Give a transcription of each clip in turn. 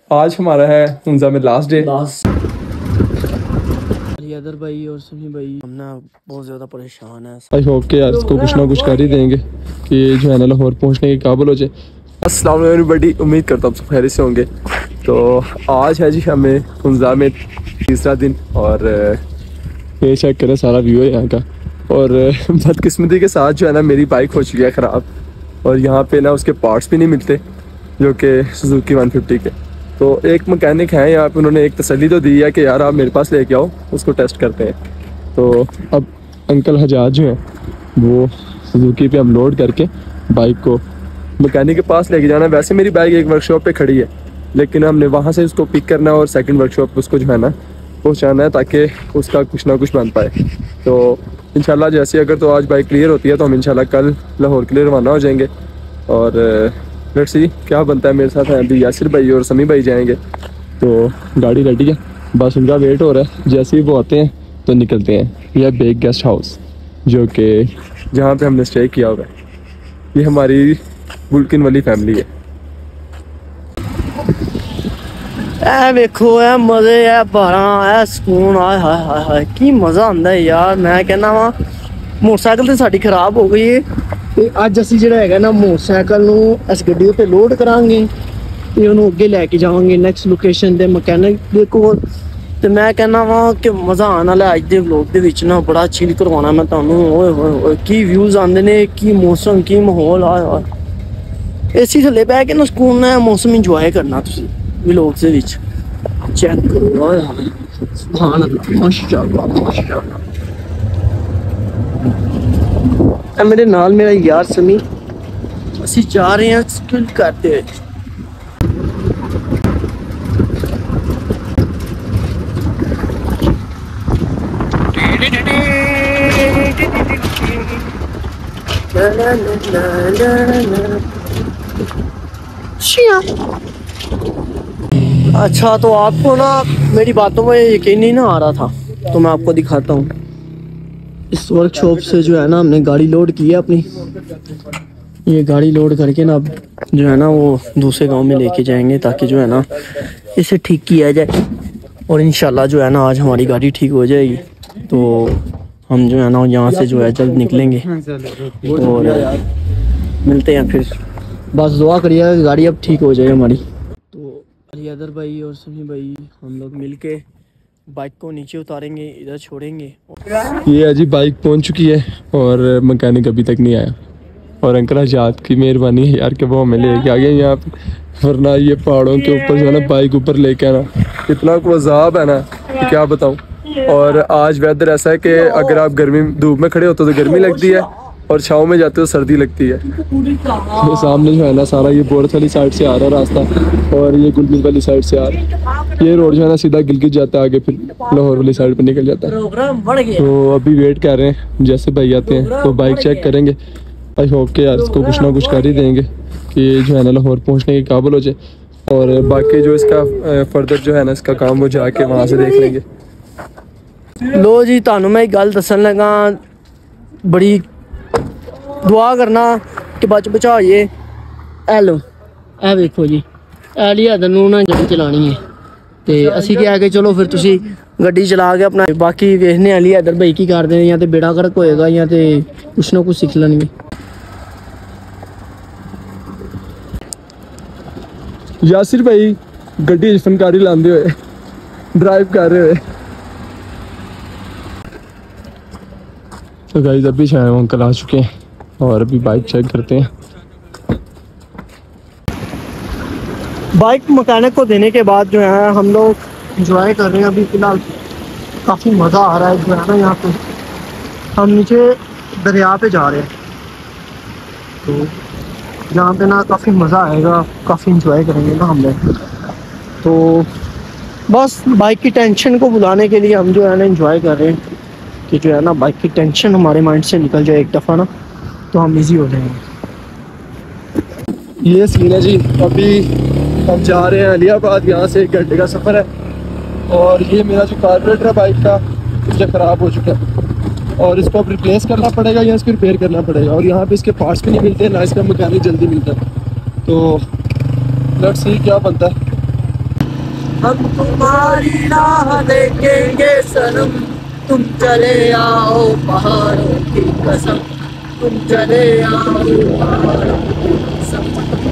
आज हमारा है हुंजा में लास्ट डे। अदर भाई और सभी भाई हम ना बहुत ज़्यादा परेशान है। आई होप के यार इसको कुछ ना कुछ कर ही देंगे कि जो है ना लाहौर पहुंचने के काबिल हो जाए। अस्सलाम वालेकुम एवरीबॉडी, उम्मीद करता हूँ सब खैरियत से होंगे। तो आज है जी हमें हुंजा में तीसरा दिन और ये चेक करें सारा व्यू है यहाँ का। और बदकिस्मती के साथ जो है ना मेरी बाइक हो चुकी है ख़राब और यहाँ पे ना उसके पार्ट्स भी नहीं मिलते जो कि सुजुकी 150 के। तो एक मैकेनिक है यहाँ पे, उन्होंने एक तसल्ली तो दी है कि यार आप मेरे पास लेके आओ, उसको टेस्ट करते हैं। तो अब अंकल हजाज जो हैं वो सुजुकी पे हम लोड करके बाइक को मैकेनिक के पास लेके जाना है। वैसे मेरी बाइक एक वर्कशॉप पे खड़ी है लेकिन हमने वहाँ से उसको पिक करना है और सेकंड वर्कशॉप पे उसको जो है ना पहुँचाना है ताकि उसका कुछ ना कुछ बन पाए। तो इंशाल्लाह जैसे अगर तो आज बाइक क्लियर होती है तो हम इंशाल्लाह कल लाहौर के लिए रवाना हो जाएंगे। और लेट्स सी क्या बनता है। मेरे साथ हैं अभी यासिर भाई और समी भाई जाएंगे। तो गाड़ी रेडी है, बस उनका वेट हो रहा है। जैसे ही वो आते हैं तो निकलते हैं। यह बेग गेस्ट हाउस जो कि जहाँ पे हमने स्टे किया हुआ है, ये हमारी बुल्किन वाली फैमिली है। ए देखो ए मजे है बारा ए सुकून आए हाय हाय हाय की मजा आंदा है यार। मैं कहना वा मोटरसाइकिल तो साडी खराब हो गई है ਤੇ ਅੱਜ ਅਸੀਂ ਜਿਹੜਾ ਹੈਗਾ ਨਾ ਮੋਟਰਸਾਈਕਲ ਨੂੰ ਇਸ ਗੱਡੀ ਉੱਤੇ ਲੋਡ ਕਰਾਂਗੇ ਤੇ ਉਹਨੂੰ ਅੱਗੇ ਲੈ ਕੇ ਜਾਵਾਂਗੇ ਨੈਕਸਟ ਲੋਕੇਸ਼ਨ ਤੇ ਮਕੈਨਿਕ ਦੇ ਕੋਲ। ਤੇ ਮੈਂ ਕਹਿੰਦਾ ਵਾਂ ਕਿ ਮਜ਼ਾ ਆਉਣ ਵਾਲਾ ਅੱਜ ਦੇ ਵਲੌਗ ਦੇ ਵਿੱਚ ਨਾ ਬੜਾ ਚੀਲ ਕਰਵਾਉਣਾ ਮੈਂ ਤੁਹਾਨੂੰ। ਓਏ ਹੋਏ ਹੋਏ ਕੀ ਵਿਊਜ਼ ਆਉਂਦੇ ਨੇ, ਕੀ ਮੌਸਮ, ਕੀ ਮਾਹੌਲ ਆ। ਏਸੀ ਥੱਲੇ ਬਹਿ ਕੇ ਨਾ ਸਕੂਨ ਨਾਲ ਮੌਸਮ ਇੰਜੋਏ ਕਰਨਾ ਤੁਸੀਂ ਵਲੌਗ ਦੇ ਵਿੱਚ। ਚੈੱਕ ਕਰੋ ਓਏ ਹੋਏ ਸੁਭਾਨ ਅੱਲਾਹ ਮਾਸ਼ਾਅੱਲਾ ਮਾਸ਼ਾਅੱਲਾ। मेरे नाल मेरा यार समी ਅਸੀਂ ਜਾ ਰਹੇ ਹਾਂ ਸਕਿਲ ਕਰਦੇ ਹੋਏ। अच्छा तो आपको ना मेरी बातों में यकीन नहीं ना आ रहा था तो मैं आपको दिखाता हूँ। इस वर्कशॉप से जो है ना हमने गाड़ी लोड की है अपनी। ये गाड़ी लोड करके ना अब जो है ना वो दूसरे गांव में लेके जाएंगे ताकि जो है ना इसे ठीक किया जाए और इंशाल्लाह जो है ना आज हमारी गाड़ी ठीक हो जाएगी। तो हम जो है ना यहाँ से जो है जल्द निकलेंगे और मिलते हैं फिर। बस दुआ करिएगा कि गाड़ी अब ठीक हो जाए हमारी। तो अदर भाई और सभी भाई हम लोग मिल के बाइक को नीचे उतारेंगे, इधर छोड़ेंगे। ये अजी बाइक पहुंच चुकी है और मैकेनिक अभी तक नहीं आया। और अंकल हजात की मेहरबानी है यार कि वो हमें लेके आ गए यहाँ पे, वरना ये पहाड़ों के ऊपर जो है ना बाइक ऊपर लेके आना इतना को अजाब है ना कि क्या बताऊँ। और आज वेदर ऐसा है कि अगर आप गर्मी धूप में खड़े होते तो गर्मी लगती है और छाँव में जाते हो सर्दी लगती है। तो सामने जो है ना सारा ये बोर्ड वाली साइड से आ रहा है रास्ता और ये गुलगित वाली साइड से आ रहा है। ये रोड जो है ना सीधा गिलगित जाता है, आगे फिर लाहौर वाली साइड पे निकल जाता है। तो अभी वेट कर रहे हैं जैसे भाई आते हैं तो बाइक चेक करेंगे। आई होप के यार इसको कुछ ना कुछ कर ही देंगे कि जो है ना लाहौर पहुँचने के काबिल हो जाए। और बाकी जो इसका फर्दर जो है ना इसका काम वो जाके वहाँ से देख लेंगे। लो जी तुहानू मैं एक गल दसन लगा, बड़ी दुआ करना कि बच बचा ये। हेलो ए देखो जी एली हदर नूं ना गड्डी चलानी है तो असी क्या कि चलो फिर तुसी गड्डी चला के अपना बाकी वेखने अली हदर भाई की करते हैं। या तो बेड़ा गर्क होएगा या तो कुछ ना कुछ सीख लेंगे। यासिर भाई गड्डी फनकारी लांदे हुए ड्राइव कर रहे हुए। तो गाइस अभी शायद अंकल आ चुके हैं और अभी बाइक चेक करते हैं। बाइक मैकेनिक को देने के बाद जो है हम लोग एंजॉय कर रहे हैं। अभी फ़िलहाल काफ़ी मज़ा आ रहा है जो है ना। यहाँ पे हम नीचे दरिया पे जा रहे हैं तो यहाँ पे ना काफ़ी मज़ा आएगा, काफ़ी एंजॉय करेंगे ना हम लोग। तो बस बाइक की टेंशन को भुलाने के लिए हम जो है ना एंजॉय कर रहे हैं कि जो है ना बाइक की टेंशन हमारे माइंड से निकल जाए एक दफ़ा ना तो हम इजी हो जाएंगे। ये सीन है जी। अभी हम जा रहे हैं अलियाबाद, यहाँ से 1 घंटे का सफ़र है। और ये मेरा जो कार्बोरेटर है बाइक का मुझे ख़राब हो चुका है और इसको अब रिप्लेस करना पड़ेगा या इसको रिपेयर करना पड़ेगा। और यहाँ पे इसके पार्ट्स भी नहीं मिलते, ना इसका मैकेनिक जल्दी मिलता है। तो लेट्स सी क्या बनता है। हम तुम्हारी राह देखेंगे सनम, तुम चले आओ पहाड़ों की कसम, तुम चले आओ पहाड़ों की कसम।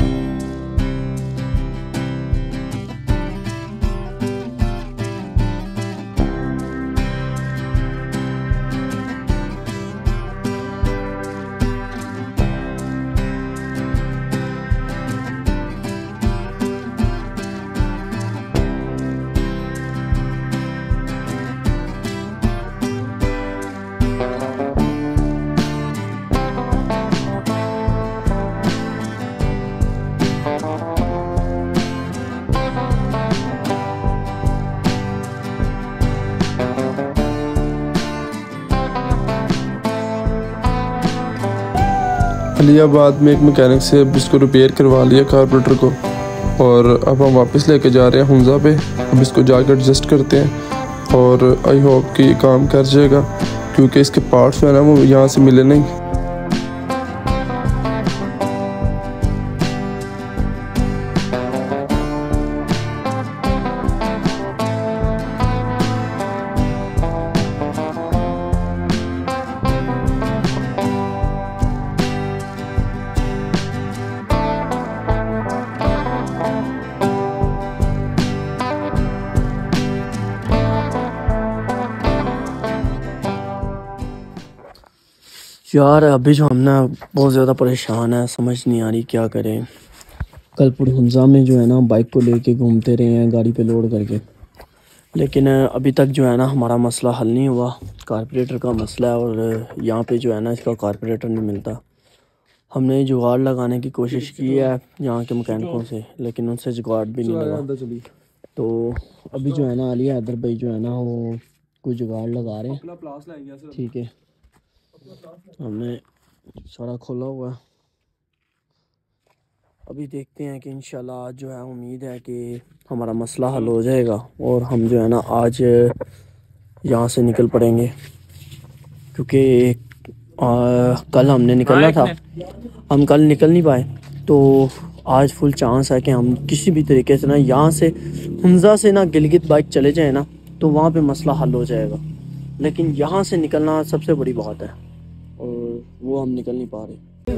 अलियाबाद में एक मैकेनिक से अब इसको रिपेयर करवा लिया कार्बोरेटर को, और अब हम वापस लेके जा रहे हैं हुंजा पे। अब इसको जाकर एडजस्ट करते हैं और आई होप कि ये काम कर जाएगा, क्योंकि इसके पार्ट्स जो है ना वो यहाँ से मिले नहीं। यार अभी जो हम ना बहुत ज़्यादा परेशान है, समझ नहीं आ रही क्या करें। कल पुरहुंजा में जो है ना बाइक को लेके घूमते रहे हैं गाड़ी पे लोड करके, लेकिन अभी तक जो है ना हमारा मसला हल नहीं हुआ। कारपोरेटर का मसला है और यहाँ पे जो है ना इसका कारपोरेटर नहीं मिलता। हमने जुगाड़ लगाने की कोशिश की है यहाँ के मैकेनिकों से, लेकिन उनसे जुगाड़ भी नहीं लगा। तो अभी जो है ना अली हैदर भाई जो है ना वो कोई जुगाड़ लगा रहे हैं। ठीक है, हमने सारा खोला हुआ है। अभी देखते हैं कि इंशाल्लाह आज जो है उम्मीद है कि हमारा मसला हल हो जाएगा और हम जो है ना आज यहाँ से निकल पड़ेंगे, क्योंकि कल हमने निकलना था, हम कल निकल नहीं पाए। तो आज फुल चांस है कि हम किसी भी तरीके से ना यहाँ से हुंजा से ना गिलगित बाइक चले जाए ना, तो वहाँ पे मसला हल हो जाएगा। लेकिन यहाँ से निकलना सबसे बड़ी बात है और वो हम निकल नहीं पा रहे।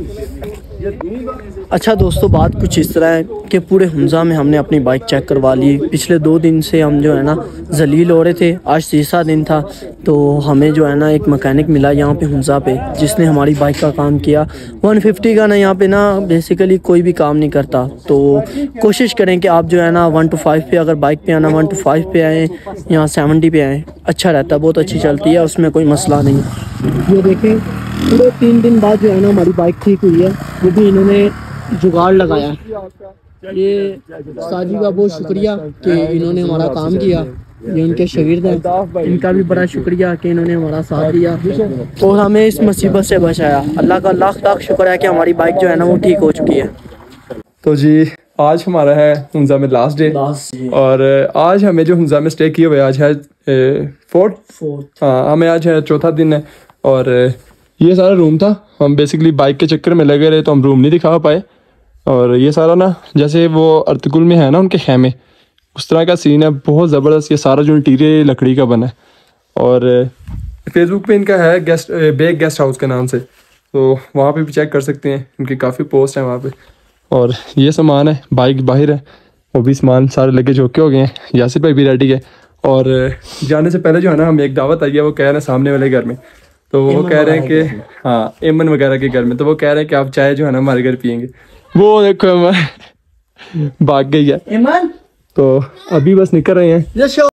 अच्छा दोस्तों, बात कुछ इस तरह है कि पूरे हुंजा में हमने अपनी बाइक चेक करवा ली। पिछले 2 दिन से हम जो है ना जलील हो रहे थे, आज तीसरा दिन था। तो हमें जो है ना एक मैकेनिक मिला यहाँ पे हुंजा पे, जिसने हमारी बाइक का काम किया। 150 का ना यहाँ पे ना बेसिकली कोई भी काम नहीं करता। तो कोशिश करें कि आप जो है ना 1 to 5 पे अगर बाइक पे आना 1 to 5 पे आएँ, यहाँ 70 पे आएँ, अच्छा रहता है, बहुत अच्छी चलती है, उसमें कोई मसला नहीं। ये देखें पूरे 3 दिन बाद जो है ना हमारी बाइक ठीक हुई है, वो भी इन्होंने जुगाड़ लगाया। ये साजी का बहुत शुक्रिया कि इन्होंने हमारा काम किया, ये उनके शागिर्द हैं, इनका भी बड़ा शुक्रिया कि इन्होंने हमारा साथ दिया और हमें इस मुसीबत से बचाया। अल्लाह का लाख लाख शुक्र है कि हमारी बाइक जो है ना वो ठीक हो चुकी है। तो जी आज हमारा है हुंजा में लास्ट डे, और आज हमें जो हुंजा में स्टे किए हुए आज है 4th। हाँ, हमें आज है 4था दिन है। और ये सारा रूम था, हम बेसिकली बाइक के चक्कर में लगे रहे तो हम रूम नहीं दिखा पाए। और ये सारा ना जैसे वो अर्तुगरुल में है ना उनके खेमे, उस तरह का सीन है, बहुत ज़बरदस्त। ये सारा जो इंटीरियर लकड़ी का बना है। और फेसबुक पे इनका है बेग गेस्ट हाउस के नाम से, तो वहाँ पे भी चेक कर सकते हैं, इनकी काफ़ी पोस्ट है वहाँ पे। और ये सामान है, बाइक बाहर है, वो भी सामान सारे लगे झोंके हो गए हैं। यासिर भाई भी रेडी है। और जाने से पहले जो है ना हमें एक दावत आई है, वो कह रहे हैं सामने वाले घर में, तो वो कह रहे हैं कि हाँ एमन वगैरह के घर में, तो वो कह रहे हैं कि आप चाय जो है ना हमारे घर पियेंगे। वो देखो भाग गई है एमन। तो अभी बस निकल रहे हैं।